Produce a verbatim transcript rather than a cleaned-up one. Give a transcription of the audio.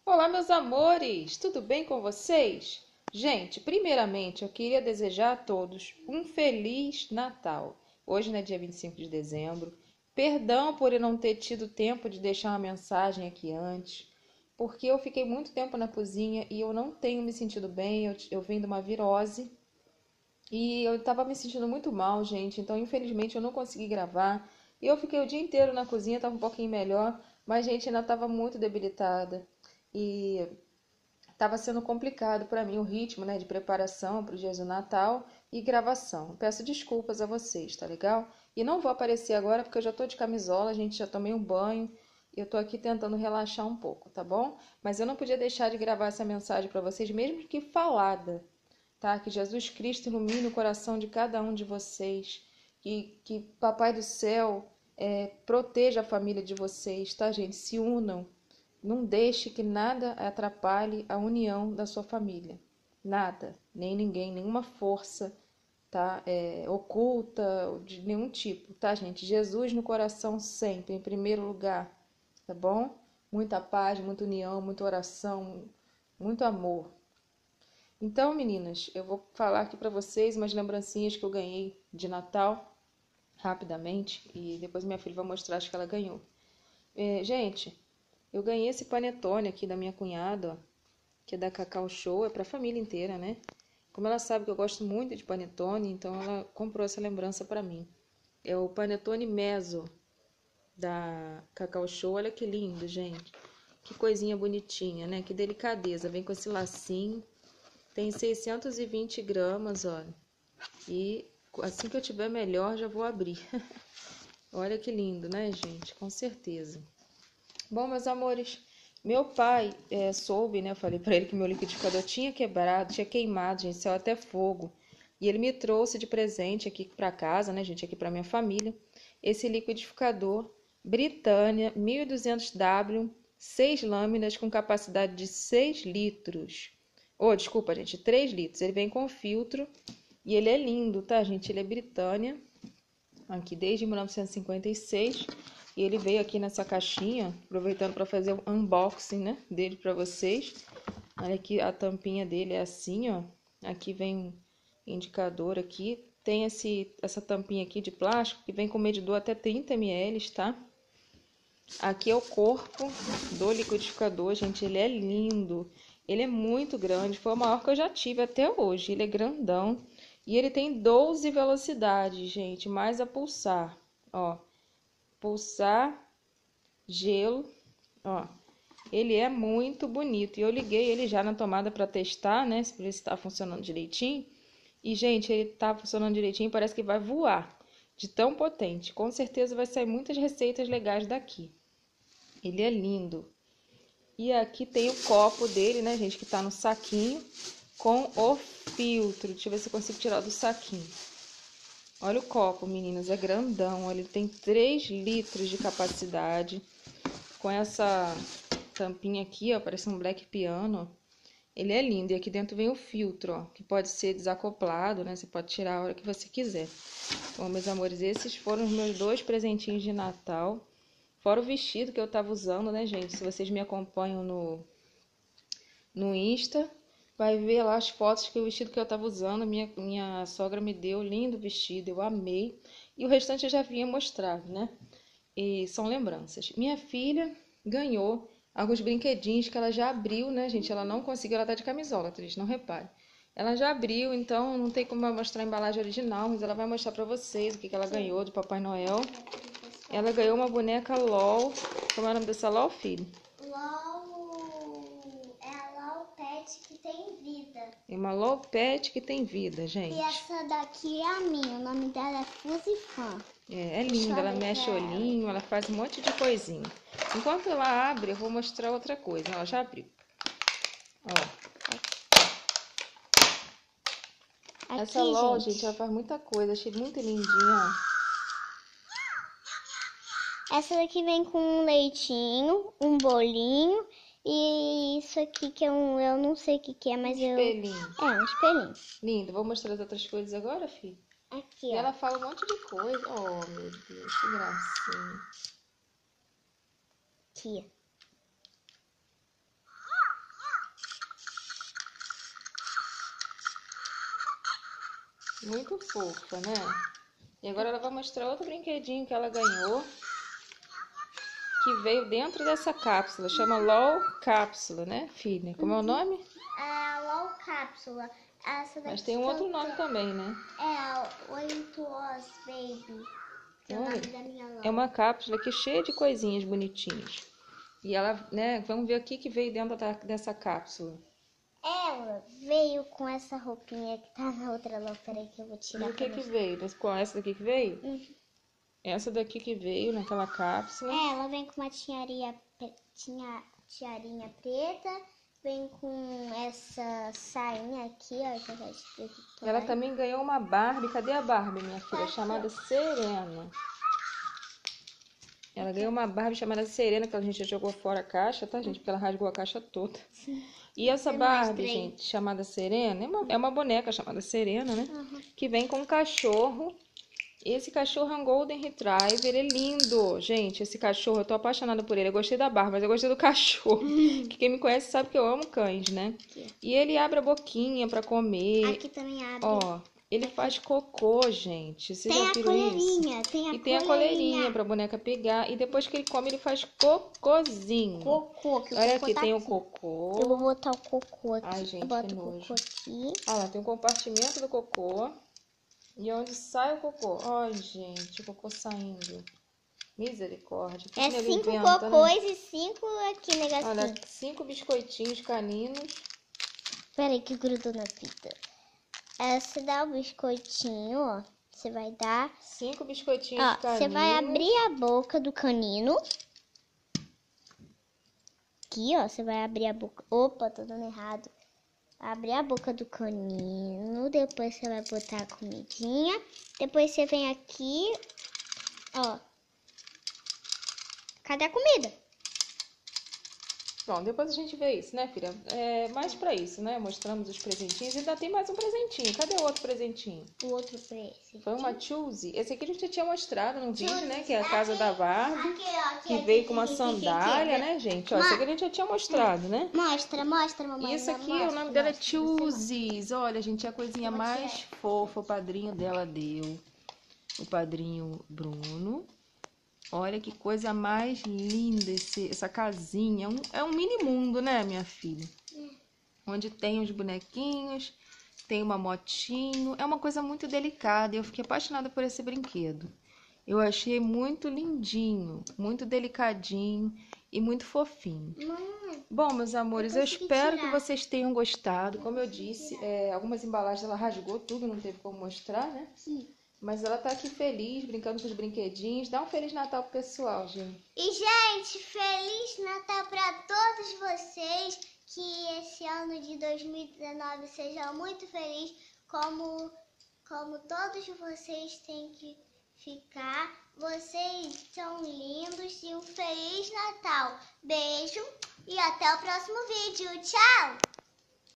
Olá, meus amores! Tudo bem com vocês? Gente, primeiramente eu queria desejar a todos um Feliz Natal. Hoje, né, dia vinte e cinco de dezembro. Perdão por eu não ter tido tempo de deixar uma mensagem aqui antes, porque eu fiquei muito tempo na cozinha e eu não tenho me sentido bem. Eu, eu venho de uma virose e eu estava me sentindo muito mal, gente. Então, infelizmente, eu não consegui gravar. E eu fiquei o dia inteiro na cozinha, estava um pouquinho melhor, mas, gente, ainda estava muito debilitada. E estava sendo complicado para mim o ritmo, né, de preparação para o dia do Natal e gravação. Peço desculpas a vocês, tá legal? E não vou aparecer agora porque eu já tô de camisola, gente, já tomei um banho e eu tô aqui tentando relaxar um pouco, tá bom? Mas eu não podia deixar de gravar essa mensagem para vocês, mesmo que falada, tá? Que Jesus Cristo ilumine o coração de cada um de vocês, que, que Papai do Céu é, proteja a família de vocês, tá, gente? Se unam. Não deixe que nada atrapalhe a união da sua família. Nada, nem ninguém, nenhuma força, tá? É, oculta, de nenhum tipo, tá, gente? Jesus no coração sempre, em primeiro lugar, tá bom? Muita paz, muita união, muita oração, muito amor. Então, meninas, eu vou falar aqui para vocês umas lembrancinhas que eu ganhei de Natal, rapidamente, e depois minha filha vai mostrar as que ela ganhou. É, gente, eu ganhei esse panetone aqui da minha cunhada, ó, que é da Cacau Show, é pra família inteira, né? Como ela sabe que eu gosto muito de panetone, então ela comprou essa lembrança pra mim. É o panetone Meso da Cacau Show. Olha que lindo, gente. Que coisinha bonitinha, né? Que delicadeza. Vem com esse lacinho. Tem seiscentos e vinte gramas, olha. E assim que eu tiver melhor, já vou abrir. Olha que lindo, né, gente? Com certeza. Bom, meus amores, meu pai é, soube, né? Eu falei pra ele que meu liquidificador tinha quebrado, tinha queimado, gente, saiu até fogo. E ele me trouxe de presente aqui pra casa, né, gente, aqui pra minha família, esse liquidificador Britânia mil e duzentos W, seis lâminas com capacidade de seis litros. Oh, desculpa, gente, três litros. Ele vem com filtro e ele é lindo, tá, gente? Ele é Britânia, aqui desde mil novecentos e cinquenta e seis. E ele veio aqui nessa caixinha, aproveitando para fazer o unboxing, né, dele para vocês. Olha aqui, a tampinha dele é assim, ó. Aqui vem um indicador aqui. Tem esse, essa tampinha aqui de plástico que vem com medidor até trinta mililitros, tá? Aqui é o corpo do liquidificador, gente. Ele é lindo. Ele é muito grande. Foi o maior que eu já tive até hoje. Ele é grandão. E ele tem doze velocidades, gente, mais a pulsar, ó. Pulsar, gelo, ó. Ele é muito bonito. E eu liguei ele já na tomada para testar, né? Pra ver se tá funcionando direitinho. E, gente, ele tá funcionando direitinho. Parece que vai voar de tão potente. Com certeza vai sair muitas receitas legais daqui. Ele é lindo. E aqui tem o copo dele, né, gente? Que tá no saquinho com o filtro. Deixa eu ver se eu consigo tirar do saquinho. Olha o copo, meninas. É grandão. Ele tem três litros de capacidade. Com essa tampinha aqui, ó, parece um black piano. Ele é lindo. E aqui dentro vem o filtro, ó, que pode ser desacoplado, né? Você pode tirar a hora que você quiser. Bom, meus amores, esses foram os meus dois presentinhos de Natal. Fora o vestido que eu tava usando, né, gente? Se vocês me acompanham no, no Insta, vai ver lá as fotos que o vestido que eu tava usando. Minha, minha sogra me deu, lindo vestido, eu amei. E o restante eu já havia mostrado, né? E são lembranças. Minha filha ganhou alguns brinquedinhos que ela já abriu, né, gente? Ela não conseguiu, ela tá de camisola, triste, não repare. Ela já abriu, então não tem como eu mostrar a embalagem original, mas ela vai mostrar pra vocês o que, que ela ganhou do Papai Noel. Ela ganhou uma boneca LOL. Como é o nome dessa LOL, filho? LOL é a LOL Pet que tem vida. É uma LOL Pet que tem vida, gente. E essa daqui é a minha, o nome dela é Fusifan. É, é linda, ela mexe o olhinho, ela faz um monte de coisinha. Enquanto ela abre, eu vou mostrar outra coisa. Ela já abriu. Ó. Aqui, Essa LOL, gente, gente, ela faz muita coisa. Achei muito lindinha. essa daqui vem com um leitinho, um bolinho e isso aqui que é um, eu não sei o que que é, mas eu... Espelhinho. É, um espelhinho. Lindo. Vou mostrar as outras coisas agora, filho? Aqui, E ó. ela fala um monte de coisa. Oh, meu Deus, que gracinha. Aqui. Muito fofa, né? E agora ela vai mostrar outro brinquedinho que ela ganhou, que veio dentro dessa cápsula. Chama LOL Cápsula, né, filha? Como é o nome? É LOL Cápsula. Essa daqui Mas tem um outro nome também, né? É oito Os Baby. Que é o nome da minha LOL. É uma cápsula aqui cheia de coisinhas bonitinhas. E ela, né, vamos ver o que que veio dentro da, dessa cápsula. Ela veio com essa roupinha que tá na outra LOL. Peraí que eu vou tirar. E o que que veio? Com essa daqui que veio? Uhum. Essa daqui que veio naquela cápsula. É, ela vem com uma tiarinha, tinha, tiarinha preta. Vem com essa sainha aqui, ó. Que eu já expliquei. Ela também ganhou uma Barbie. Cadê a Barbie, minha filha? Tá Chamada aqui, Serena. Ela ganhou uma Barbie chamada Serena, que a gente já jogou fora a caixa, tá, gente? Porque ela rasgou a caixa toda. E essa Barbie, gente, chamada Serena, é uma, é uma boneca chamada Serena, né? Uhum. Que vem com um cachorro. Esse cachorro é um Golden Retriever, ele é lindo. Gente, esse cachorro, eu tô apaixonada por ele. Eu gostei da Barbie, mas eu gostei do cachorro. Que quem me conhece sabe que eu amo cães, né? Aqui. E ele abre a boquinha pra comer. Aqui também abre. Ó, ele faz cocô, gente. Vocês Tem já a viram coleirinha, isso? tem a E tem a coleirinha pra boneca pegar. E depois que ele come, ele faz cocôzinho. Cocô, que o Olha cocô aqui, tá tem o aqui. cocô. Eu vou botar o cocô aqui. Ai, gente, eu boto que o nojo. cocô aqui. Ah lá, tem um compartimento do cocô. E onde sai o cocô? Ai, gente, o cocô saindo. Misericórdia. Que É nego cinco inventa, cocôs né? e cinco aqui, negocinho. Olha, cinco biscoitinhos caninos. Peraí que grudou na fita. Essa dá o biscoitinho, ó. Você vai dar. Cinco biscoitinhos Ó, caninos. você vai abrir a boca do canino. Aqui, ó. Você vai abrir a boca. Opa, tô dando errado. Abrir a boca do canino. Depois você vai botar a comidinha. Depois você vem aqui. Ó. Cadê a comida? Bom, depois a gente vê isso, né, filha? É mais pra isso, né? Mostramos os presentinhos. E ainda tem mais um presentinho. Cadê o outro presentinho? O outro presente. Foi uma Choose. Esse aqui a gente já tinha mostrado no vídeo, Choose. né? Que é a casa da Barbie. Aqui, ó. Aqui, Que aqui, veio aqui, com uma aqui, sandália, aqui, aqui. né, gente? Ó, esse aqui a gente já tinha mostrado, né? Mostra, mostra, mamãe. Isso aqui, mostra, o nome dela é mostra, você mostra. Chooses. Olha, gente, é a coisinha Eu vou mais tirar. fofa o padrinho dela deu. O padrinho Bruno. Olha que coisa mais linda esse, essa casinha. É um, é um mini mundo, né, minha filha? Hum. Onde tem os bonequinhos, tem uma motinho. É uma coisa muito delicada. Eu fiquei apaixonada por esse brinquedo. Eu achei muito lindinho, muito delicadinho e muito fofinho. Mamãe, Bom, meus amores, eu consegui espero tirar. que vocês tenham gostado. Como eu disse, é, algumas embalagens ela rasgou tudo, não teve como mostrar, né? Sim. Mas ela tá aqui feliz, brincando com os brinquedinhos. Dá um Feliz Natal pro pessoal, gente. E, gente, Feliz Natal para todos vocês. Que esse ano de dois mil e dezenove seja muito feliz, como, como todos vocês têm que ficar. Vocês são lindos e um Feliz Natal. Beijo e até o próximo vídeo. Tchau!